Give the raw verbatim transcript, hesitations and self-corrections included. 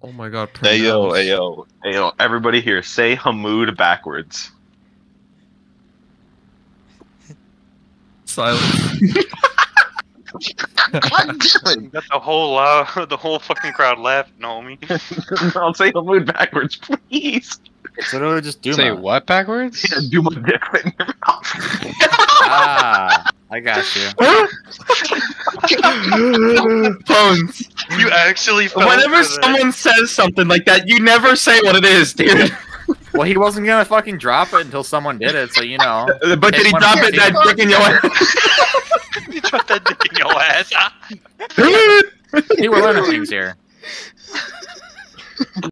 Oh my god. Hey yo, pronounce. hey yo, hey yo! Everybody here, say Hamoud backwards. Silence. God damn Got the whole uh, the whole fucking crowd laughing, homie. it! I'll say Hamoud backwards, please. It's literally just Duma. Say what backwards? Yeah, do my dick fit in your mouth. Ah, I got you. Bones. You actually fell Whenever for that. someone says something like that, you never say what it is, dude. Well, he wasn't gonna fucking drop it until someone did it, so you know. But did he One drop of it that the- dick in your ass? You dropped that dick in your ass. Hey, we're learning things here.